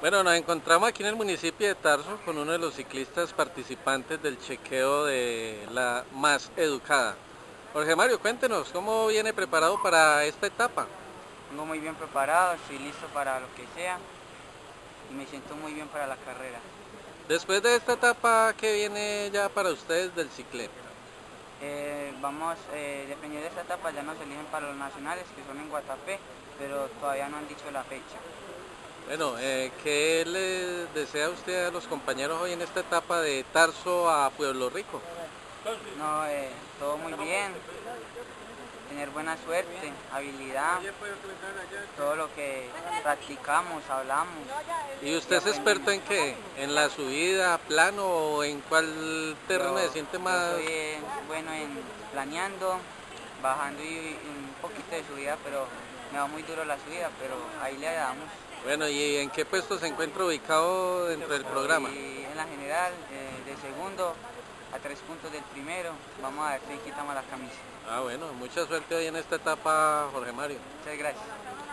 Bueno, nos encontramos aquí en el municipio de Tarso con uno de los ciclistas participantes del chequeo de la más educada. Jorge Mario, cuéntenos, ¿cómo viene preparado para esta etapa? Vengo muy bien preparado, estoy listo para lo que sea y me siento muy bien para la carrera. Después de esta etapa, ¿qué viene ya para ustedes del cicleta? Dependiendo de esta etapa ya nos eligen para los nacionales que son en Guatapé, pero todavía no han dicho la fecha. Bueno, ¿qué le desea usted a los compañeros hoy en esta etapa de Tarso a Pueblo Rico? No, todo muy bien, tener buena suerte, habilidad, todo lo que practicamos, hablamos ¿Y y usted es experto aprendemos. en qué? ¿En la subida, plano o en cuál terreno se siente Yo más? soy bueno en planeando, bajando y un poquito de subida, pero me va muy duro la subida, pero ahí le damos. Bueno, ¿y en qué puesto se encuentra ubicado dentro del programa? Y en la general, de segundo a 3 puntos del primero, vamos a ver si quitamos la camisa. Ah, bueno, mucha suerte hoy en esta etapa, Jorge Mario. Muchas gracias.